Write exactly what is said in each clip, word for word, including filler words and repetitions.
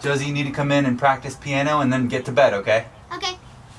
Josie, you need to come in and practice piano and then get to bed, okay? Okay.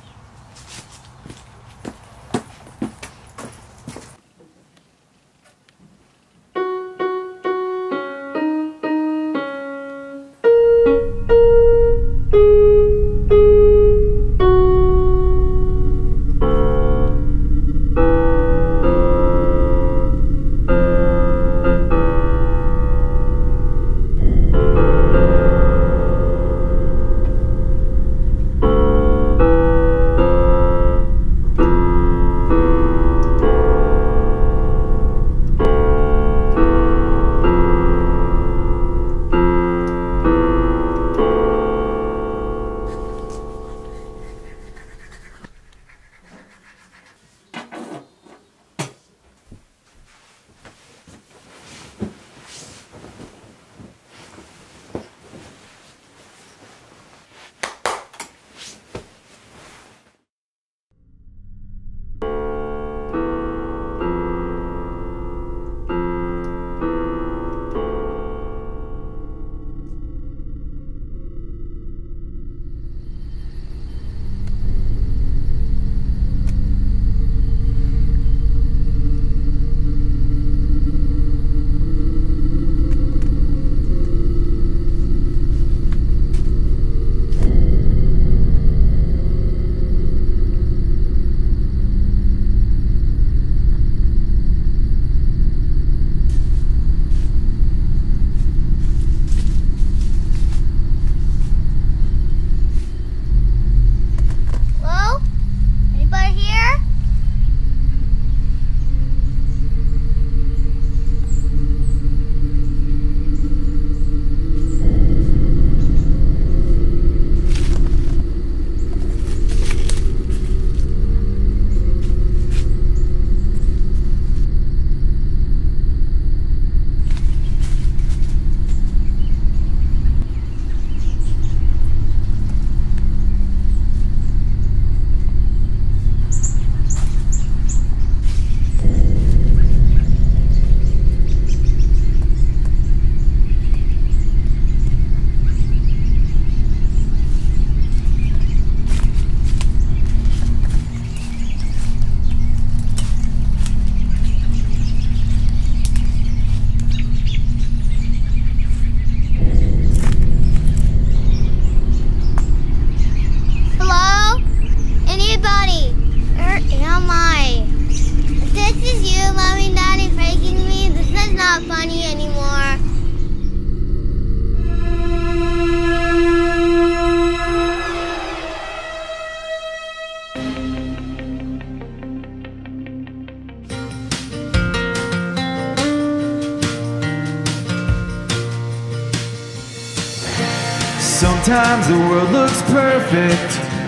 Sometimes the world looks perfect,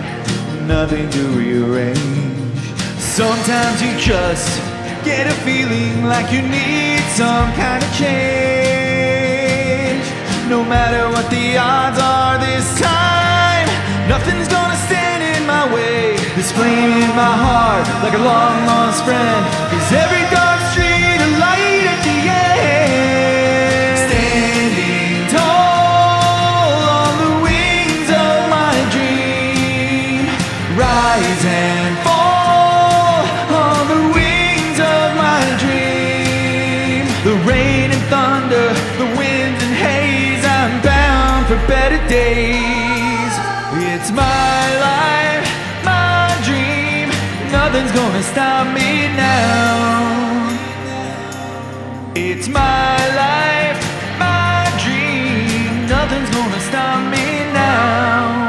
nothing to rearrange. Sometimes you just get a feeling like you need some kind of change. No matter what the odds are this time, nothing's gonna stand in my way. This flame in my heart, like a long lost friend, is every dark street a light at the end. Standing tall on the wings of my dream, rise and fall on the wings of my dream. The rain and thunder, the wind and haze, I'm bound for better days. It's my life, my dream, nothing's gonna stop me now. It's my life, my dream, nothing's gonna stop me now.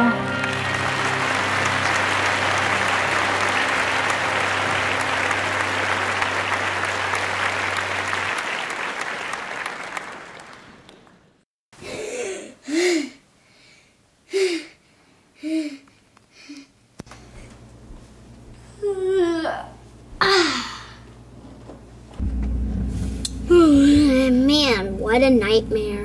Man, what a nightmare.